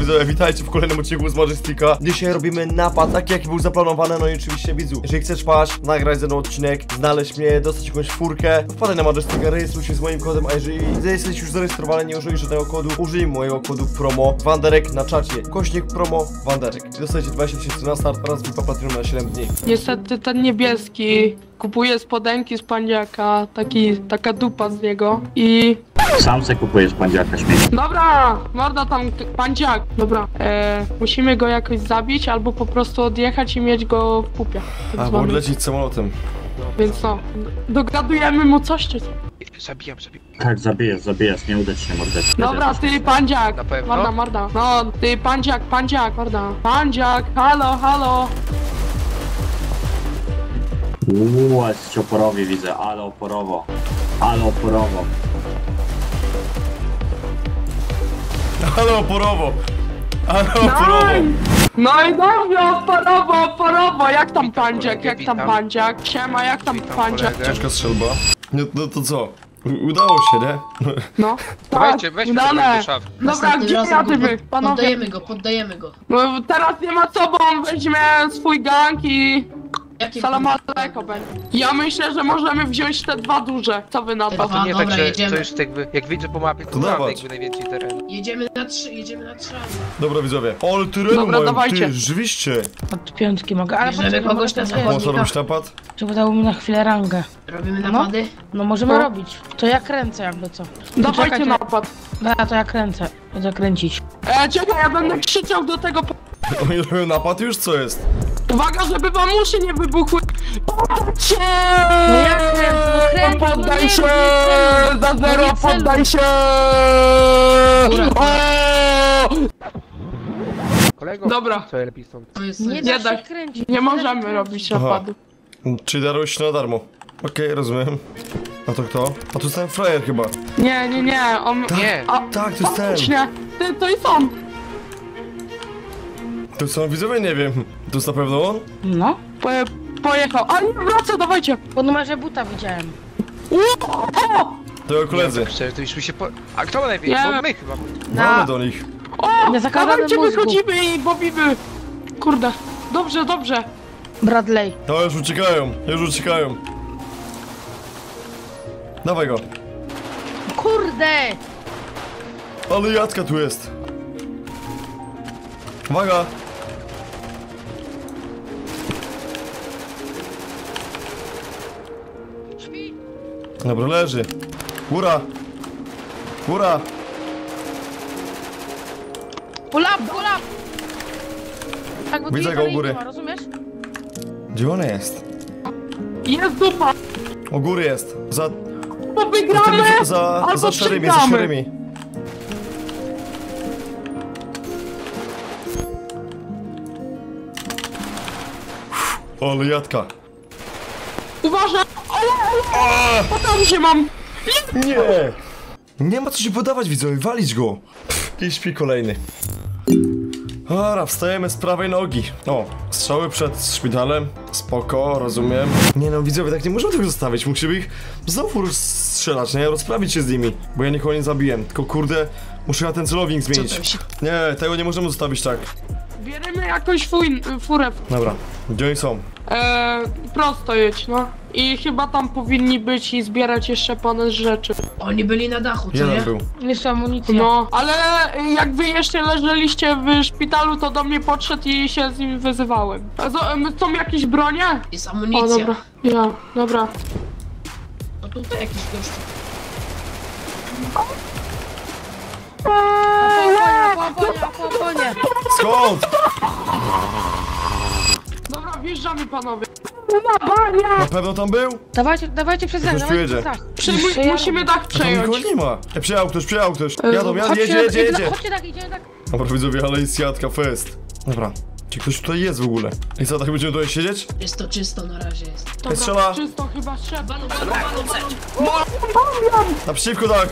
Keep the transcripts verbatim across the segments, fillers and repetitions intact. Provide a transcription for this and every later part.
Widzowie, witajcie w kolejnym odcinku z Majestika. Dzisiaj robimy napad, taki jaki był zaplanowany, no i oczywiście widzu. Jeżeli chcesz paść, nagrać ze mną odcinek, znaleźć mnie, dostać jakąś furkę, wpadaj na Majestika, rejestruj się z moim kodem, a jeżeli jesteś już zarejestrowany, nie użyj żadnego kodu, użyj mojego kodu promo Wanderek na czacie. Kośnik promo Wanderek. Dostajecie dwadzieścia tysięcy na start oraz V I P Platinum na siedem dni. Niestety ten niebieski kupuje spodenki z pandziaka, taki, taka dupa z niego i... Sam se kupujesz pandziaka, śmieci. Dobra, morda tam pandziak, dobra. E, musimy go jakoś zabić albo po prostu odjechać i mieć go w pupie. A, bo odlecieć samolotem. Więc no, dogadujemy mu coś czy co? Zabijam, zabijam. Tak, zabijesz, zabijesz, nie uda ci się mordeczkę. Dobra, ty pandziak, Na pewno? morda, morda. No, ty pandziak, pandziak, morda. Pandziak, halo, halo. Uuu, jest oporowi widzę, ale oporowo. Ale oporowo. Ale oporowo! Ale oporowo! No i dobrze, oporowo, oporowo. Jak tam pandziak, jak tam pandziak? Siema, jak tam pandziak? Ciężka strzelba. No, no to co? U udało się, nie? No, To tak, weźcie, weźmy udane. tego do szafy. Dobra, Następnym gdzie razem go jadymy, pod- panowie? Poddajemy go, poddajemy go. No, teraz nie ma co, bo on weźmie swój gang i... Jakie Salam alejko będzie. Ja myślę, że możemy wziąć te dwa duże. Co wy na to? Te dwa. Nie dobra, tak, że jedziemy. to już jakby, jak widzę po mapie, to To mamy dawać. jakby najwięcej terenu. Jedziemy na trzy, jedziemy na trzy. Dobra widzowie. O, ale terenu Dobra, mają, dawajcie. ty, rzeczywiście. Od piątki mogę, ale Bierzemy poczekaj, kogoś mogę na też- zachodnik. Można robić napad? Żeby dało mi na chwilę rangę. Robimy No. napady? No możemy No. robić. To ja kręcę jakby co. Dawajcie Czekajcie. napad. Dobra, to ja kręcę. Będę kręcić. E, czekaj, ja będę krzyczał do tego... po- Oni robią napad już? Co jest? Uwaga, żeby wam uszy nie wybuchły. Poddaj się! No jak kręcę? No kręcę, no Poddaj nie, się! no nie celuj. Za No zero, nie celuj. poddaj się! O! Kolego, Dobra. co lepiej stąd? To jest... Nie Nie da da- się kręcić. Nie możemy robić Aha. napadu. Czyli darujesz się na darmo. Okej, rozumiem. A to kto? A to jest ten frajer chyba. Nie, nie, nie, on... Nie. A, Tak, to jest ten. faktycznie. Ty, to jest on. To są widzowie? Nie wiem. To jest na pewno on? No. Po, pojechał. A nie, wraca, dawajcie. Po numerze buta widziałem. O! O! To jego koledzy. Szczerze, to już mi się po... A kto ma najwięcej? Nie. Bo my chyba. Mamy do nich. O! Nie zakazane Dawajcie, mózgu. wychodzimy i bobimy. Kurde. Dobrze, dobrze. Bradley. To już uciekają, już uciekają. Dawaj go. Kurde! Ale jadka tu jest. Uwaga. Śpi. Dobra, leży. Góra. Góra. Pull up, pull up! Tak, bo tu Widzę nic go u dalej góry. nie ma, rozumiesz? Gdzie on jest? Jest dupa. O góry jest. Za... To Za, wygramy. tymi, za, albo za szarymi, za przegramy. szarymi. Ale jadka. Uważaj. Ale, ale. Potem się mam. Nie! Nie ma co się podawać, widzowie, walić go! I śpi kolejny. Dobra, wstajemy z prawej nogi. O, strzały przed szpitalem. Spoko, rozumiem. Nie no, widzowie, tak nie możemy tego zostawić. Musimy ich znowu strzelać, nie? Rozprawić się z nimi. Bo ja nikogo nie zabiłem. Tylko kurde, muszę ja ten celownik Co zmienić. tam się... Nie, tego nie możemy zostawić tak. Bierzemy jakąś fuj, furę. Dobra, gdzie oni są? Eee, prosto jedź, no. I chyba tam powinni być i zbierać jeszcze ponad rzeczy. Oni byli na dachu, co nie? Jeden był. Jeszcze amunicja. No, ale jak wy jeszcze leżeliście w szpitalu, to do mnie podszedł i się z nim wyzywałem. A zo- em, są jakieś bronie? Jest O, amunicja. dobra. Ja, dobra. No tutaj jakiś gościu. Po oponie, po oponie. Skąd? Dobra, wjeżdżamy panowie. Na bania! Na pewno tam był? Dawajcie, dawajcie przez dach, Ktoś tu dawajcie jedzie. przez dach. Przyjmuj, Jeszcze ja- musimy dach A tam przejąć. nikogo nie ma. E, przyjechał ktoś, przyjechał ktoś. E, Jadą, jadą, Chodźcie, jedzie, jedzie, jedzie, jedzie. Chodźcie tak, idziemy tak. Dobra, widzowie, ale jest jadka fest. Dobra, czy ktoś tutaj jest w ogóle? I co, tak będziemy tutaj siedzieć? Jest to czysto na razie jest. Dobra, strzela. czysto chyba trzeba. Naprzeciwko tak!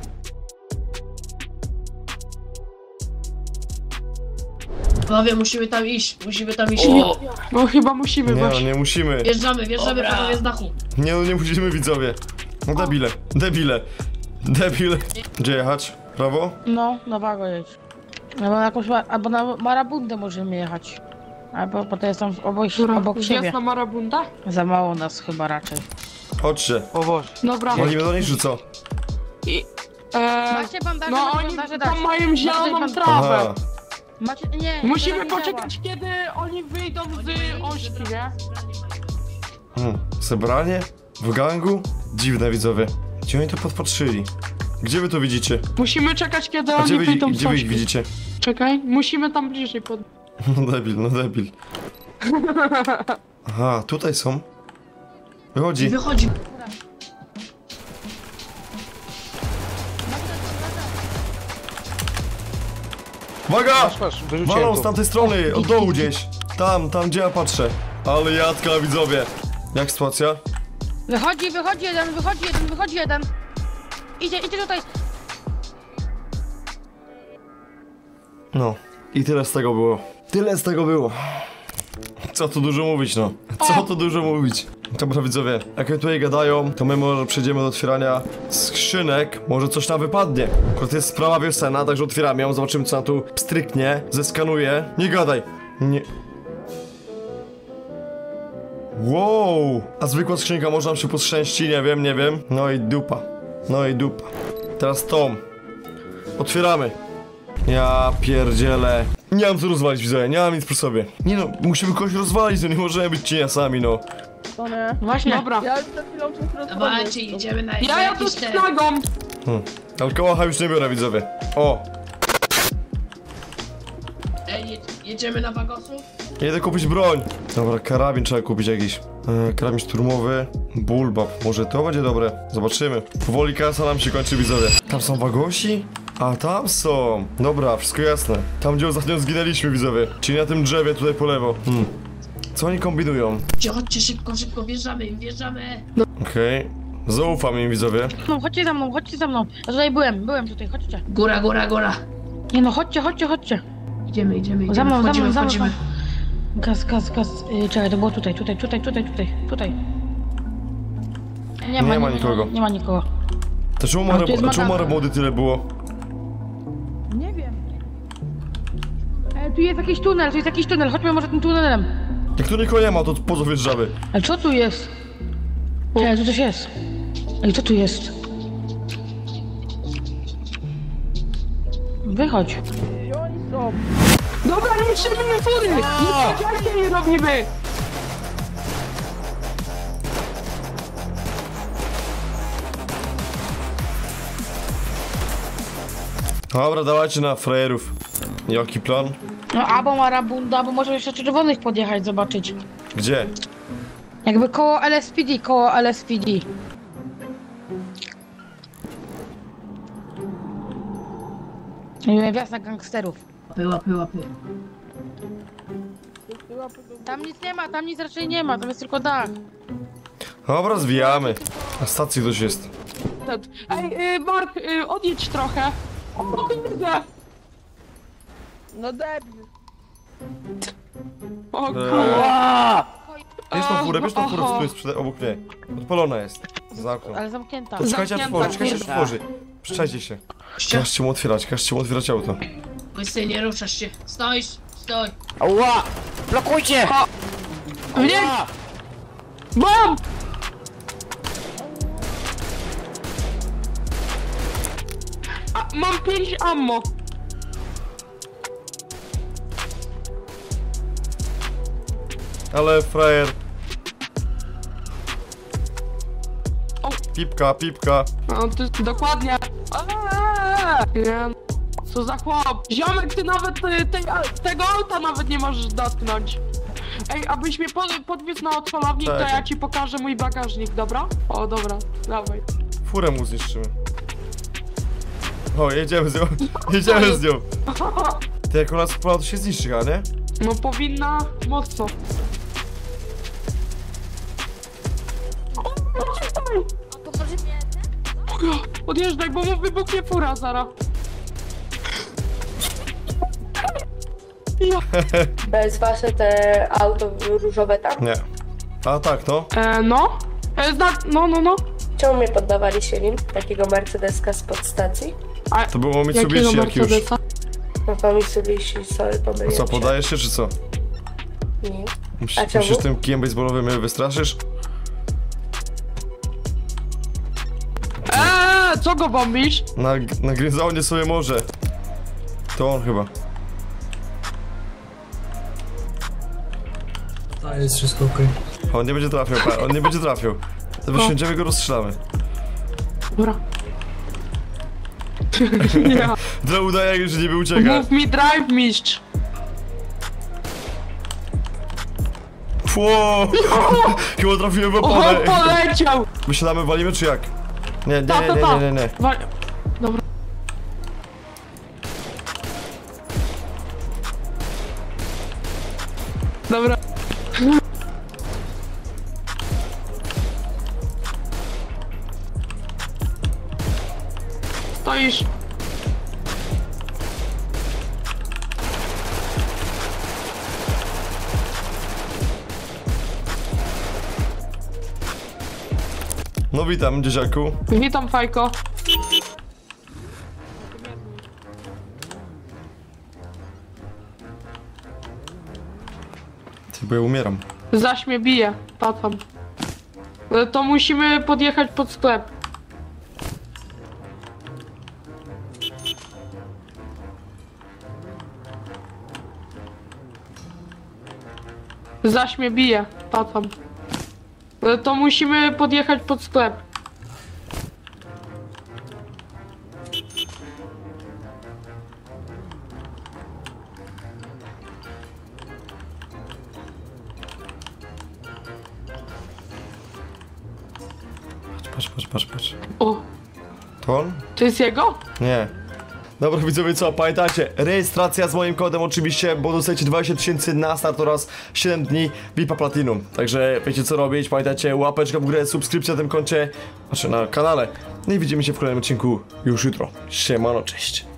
Panowie, musimy tam iść, musimy tam iść. No chyba musimy Nie no, właśnie. nie musimy. Wjeżdżamy, wjeżdżamy panowie z dachu. Nie no, nie musimy, widzowie. No debile, debile, debile. Gdzie jechać? Prawo? No, na wago jedź. Albo na jakąś, ma- albo na marabundę możemy jechać. Albo, bo to jest tam obok, Dobra, obok siebie. jest na marabunda? Za mało nas chyba raczej. Chodźcie. O Boże. Dobra. Walimy do nich, czy co? I, e, Macie bandaże, no macie oni bandaże, tam dać. mają zieloną Macie trawę. Aha. Macie, nie, Musimy to nie poczekać, kiedy oni wyjdą z ośki, nie? Hmm. Zebranie? W gangu? Dziwne, widzowie. Gdzie oni to podpatrzyli? Gdzie wy to widzicie? Musimy czekać, kiedy A oni gdzie wy, wyjdą z gdzie wy ich ośki. widzicie? Czekaj, musimy tam bliżej pod... No debil, no debil. Aha, tutaj są. Wychodzi. Wychodzi. Uwaga! Masz, masz, wyrzuciłem Walą z tu. tamtej strony, od dołu gdzieś. Tam, tam gdzie ja patrzę. Ale jadka, widzowie. Jak sytuacja? Wychodzi, wychodzi jeden, wychodzi jeden, wychodzi jeden. Idzie, idzie tutaj. No. I tyle z tego było. Tyle z tego było. Co tu dużo mówić, no. Co tu dużo mówić. Dobra, widzowie, jak oni tutaj gadają, to my może przejdziemy do otwierania skrzynek. Może coś nam wypadnie. To jest sprawa wiosenna, także otwieramy ją, zobaczymy co nam tu stryknie, zeskanuję. Nie gadaj. Nie. Wow! A zwykła skrzynka może nam się poszczęści, nie wiem, nie wiem. No i dupa. No i dupa. Teraz tą. Otwieramy. Ja pierdzielę. Nie mam co rozwalić, widzowie, nie mam nic przy sobie. Nie no, musimy kogoś rozwalić, no nie możemy być cieniasami, no. To nie. Właśnie. Dobra. Ja już przed chwilą coś rozpoznałem. Dawajcie, idziemy na Ja na jadę jakiś z ten. knagą. Hmm. Alkohola już nie biorę, widzowie. O! Ej, je, jedziemy na bagosów? Jedę kupić broń. Dobra, karabin trzeba kupić jakiś. E, karabin szturmowy. Bullbap. Może to będzie dobre. Zobaczymy. Powoli kasa nam się kończy, widzowie. Tam są wagosi? A tam są. Dobra, wszystko jasne. Tam gdzie ostatnio zginęliśmy, widzowie. Czyli na tym drzewie tutaj po lewo. Hmm. Co oni kombinują? Chodźcie, chodźcie, szybko, szybko, wjeżdżamy, wjeżdżamy. Okej. Zaufam im, widzowie. No, chodźcie za mną, chodźcie za mną. Ja tutaj byłem, byłem tutaj, chodźcie. Góra, góra, góra. Nie no, chodźcie, chodźcie, chodźcie. Idziemy, idziemy, idziemy. Za mną, za wchodzimy, mną, za mną. wchodzimy. Gaz, gaz, gaz. Yy, czekaj, to było tutaj, tutaj, tutaj, tutaj, tutaj, tutaj. Nie ma nikogo. Nie, nie ma nikogo. To czemu A, tu jest Mare, czemu magazyn. Mare młody tyle było? Nie wiem. E, tu jest jakiś tunel, tu jest jakiś tunel, chodźmy może tym tunelem. Jak tu nikogo nie ma, to po co wjeżdżamy? Ale co tu jest? Czekaj, tu coś jest. Ej, co tu jest? Wychodź. Gdzie oni są? Dobra, nie trzymamy fury! Nie nie robimy! Dobra, dawajcie na frajerów. Jaki plan? No albo marabunda, albo może jeszcze czerwonych podjechać, zobaczyć. Gdzie? Jakby koło L S P D, koło L S P D. Wjazd na gangsterów. Pyła, pyła, pyła. Tam nic nie ma, tam nic raczej nie ma, tam jest tylko dach. Dobra, zwijamy. Na stacji ktoś jest. Ej, y, Mark, y, odjedź trochę. O kurde! No debil. O Eee. kurde! Bierz tą furę, bierz tą furę, Oho. co tu jest przede, obok mnie. Odpalona jest. Za okno. Ale zamknięta. To czekajcie, aż Zamknięta, otworzy, czekajcie, aż kurwa. otworzy. Przyczajcie się. Każcie mu otwierać, każcie mu otwierać auto. Łysy, nie ruszasz się. Stój, stój. Ała! Blokujcie! Nie! Mam! A, mam pięć ammo. Ale frajer. O. Pipka, pipka. No, to jest dokładnie. Eee! Nie, co za chłop. Ziomek, ty nawet y, tej, a, tego auta nawet nie możesz dotknąć. Ej, abyś mnie pod, podwiózł na odpalownik, to Czekaj. ja ci pokażę mój bagażnik, dobra? O, dobra, dawaj. Furę mu zniszczymy. O, jedziemy z nią. Jedziemy z nią. Ty jak ona spała, to się zniszczy, a nie? No powinna mocno. O, odjeżdżaj! Ojo, odjeżdżaj, bo mu wybuchnie fura zara. Ja. To jest wasze te auto różowe tam? Nie. A tak, no. E, no? E, zna, no, no, no. Czemu mnie poddawaliście nim? Takiego Mercedeska spod stacji? A To było jakiego Mitsubishi jak już. Mercedesa? No to mi sobie jeśli sobie to będzie. Co, podajesz się czy co? Nie. Myśl, A czemu? myślisz, tym kijem baseballowym mnie wystraszysz? Eee, co go bombisz? Na, na gryzonie sobie może. To on chyba. To jest wszystko okej. On nie będzie trafiał, pa- on nie będzie trafiał. To wysiądziemy go rozstrzelamy. Dobra. Ja. To udaje, że niby ucieka. Mów mi drive, mistrz. Pło! Chyba trafiłem w O, oponę. poleciał! Wysiadamy, walimy czy jak? Nie, nie, Ta, nie, ta, nie, ta. nie, nie, nie. Wa- Dobra. Dobra. Stoisz. No witam, dzieciaku. Witam, Fajko. Ty, bo ja umieram. Zaś mnie bije. Patam. E, To musimy podjechać pod sklep. Zaś mnie bije. Patam. E, To musimy podjechać pod sklep. Patrz, patrz, patrz, patrz. O, To on? to jest jego? Nie. Dobra, widzowie, co? Pamiętajcie, rejestracja z moim kodem oczywiście, bo dostajecie dwadzieścia tysięcy na start oraz siedem dni V I P-a Platinum. Także wiecie co robić, pamiętajcie, łapeczka w górę, subskrypcja na tym koncie, znaczy na kanale. No i widzimy się w kolejnym odcinku już jutro. Siemano, cześć.